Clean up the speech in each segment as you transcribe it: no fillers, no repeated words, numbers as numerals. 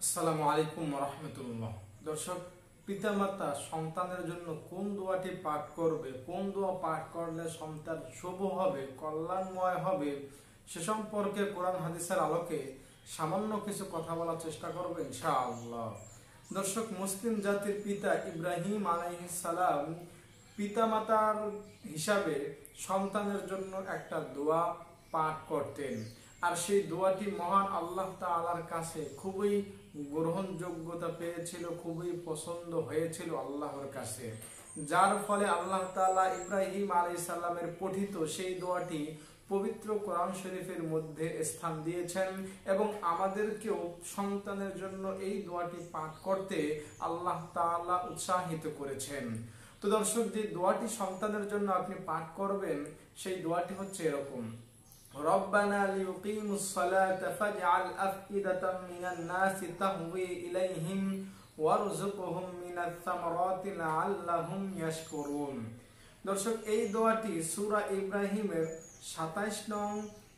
আসসালামু আলাইকুম রাহমাতুল্লাহ। দর্শক, পিতামাতা সন্তানের জন্য কোন দোয়াটি পাঠ করবে, কোন দোয়া পাঠ করলে সন্তান শুভ হবে, কল্যাণময় হবে, সে সম্পর্কে কোরআন হাদিসের আলোকে সামান্য কিছু কথা বলার চেষ্টা করবে ইনশাআল্লাহ। দর্শক, মুসলিম জাতির পিতা ইব্রাহিম আলাইহিস সালাম পিতামাতার হিসাবে সন্তানের জন্য একটা দোয়া পাঠ করতেন, আর সেই দোয়াটি মহান আল্লাহ তাআলার কাছে খুবই গ্রহণযোগ্যতা পেয়েছিল, খুবই পছন্দ হয়েছিল আল্লাহর কাছে, যার ফলে আল্লাহ তাআলা ইব্রাহিম আলাইহিস সালামের পঠিত সেই দোয়াটি পবিত্র কোরআন শরীফের মধ্যে স্থান দিয়েছেন এবং আমাদেরকেও সন্তানের জন্য এই দোয়াটি পাঠ করতে আল্লাহ তাআলা উৎসাহিত করেছেন। তো দর্শক, যে দোয়াটি সন্তানের জন্য আপনি পাঠ করবেন সেই দোয়াটি হচ্ছে এরকম: রব্বানা লিয়ুকিমুস সালাতা ফাজআল আফইদাতাম মিনান নাসি তাহওয়ি ইলাইহিম ওয়ারযুকহুম মিনাস সামারাতি লাআল্লাহুম ইয়াশকুরুন। দর্শক, এই দোয়াটি সূরা ইব্রাহিমের 27 নং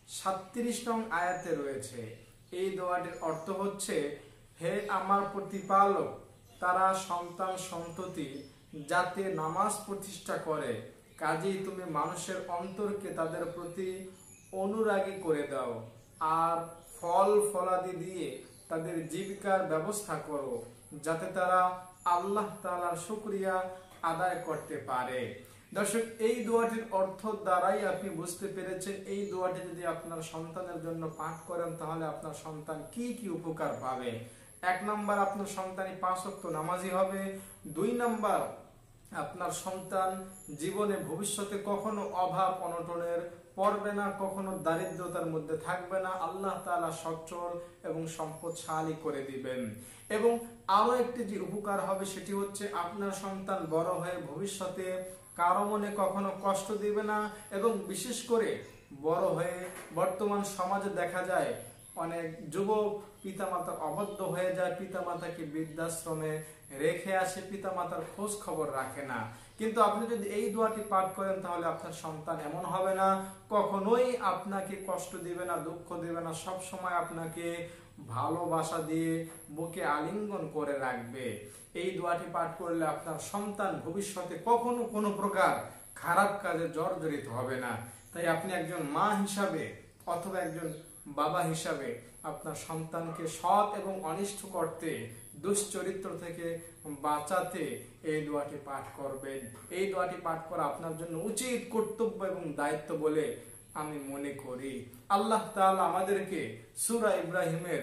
37 নং আয়াতে রয়েছে। এই দোয়াটির অর্থ হচ্ছে, হে আমার প্রতিপালক, তারা সন্তান সন্ততি যাতে নামাজ প্রতিষ্ঠা করে, কাজেই তুমি মানুষের অন্তরকে তাদের প্রতি অনুরাগী করে দাও আর ফল ফলাদি দিয়ে তাদের জীবিকার ব্যবস্থা করো, যাতে তারা আল্লাহ তাআলার শুকরিয়া আদায় করতে পারে। দর্শক, এই দোয়াটির অর্থ দ্বারাই আপনি বুঝতে পেরেছেন এই দোয়াটি যদি আপনার সন্তানের জন্য পাঠ করেন তাহলে আপনার সন্তান কি কি উপকার পাবে। 1 নাম্বার, আপনার সন্তানই 5 ওয়াক্ত নামাজি হবে। 2 নাম্বার, আপনার সন্তান জীবনে ভবিষ্যতে কখনো অভাব অনটনের পড়বে না, কখনো দারিদ্রতার মধ্যে থাকবে না, আল্লাহ তাআলা সচ্ছল এবং সম্পদশালী করে দিবেন। এবং আরো একটি যে উপকার হবে সেটি হচ্ছে, আপনার সন্তান বড় হয়ে ভবিষ্যতে কারো মনে কখনো কষ্ট দিবে না এবং বিশেষ করে বড় হয়ে বর্তমান সমাজে দেখা যায় অনেক যুবক পিতামাতার অবদ্ধ হয়ে যায়, পিতামাতাকে বৃদ্ধাশ্রমে রেখে আসে, পিতামাতার খোঁজ খবর রাখে না। কিন্তু আপনি যদি এই দোয়াটি পাঠ করেন তাহলে আপনার সন্তান এমন হবে না, কখনোই আপনাকে কষ্ট দিবে না, দুঃখ দিবে না, সব সময় আপনাকে ভালোবাসা দিয়ে বুকে আলিঙ্গন করে রাখবে। এই দোয়াটি পাঠ করলে আপনার সন্তান ভবিষ্যতে কখনো কোনো প্রকার খারাপ কাজে জর্জরিত হবে না। তাই আপনি একজন মা হিসাবে অথবা একজন বাবা হিসাবে আপনার সন্তানকে সৎ এবং অনিষ্ট করতে, দুশ্চরিত্র থেকে বাঁচাতে এই দোয়াটি পাঠ করবেন। এই দোয়াটি পাঠ করা আপনার জন্য উচিত কর্তব্য এবং দায়িত্ব বলে আমি মনে করি। আল্লাহ তাআলা আমাদেরকে সূরা ইব্রাহিমের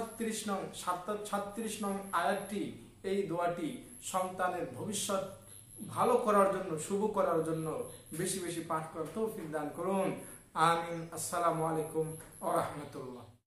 37 নং আয়াতটি, এই দোয়াটি সন্তানের ভবিষ্যৎ ভালো করার জন্য, শুভ করার জন্য বেশি বেশি পাঠ করার তৌফিক দান করুন। আমিন। আসসালামু আলাইকুম ওয়া রাহমাতুল্লাহ।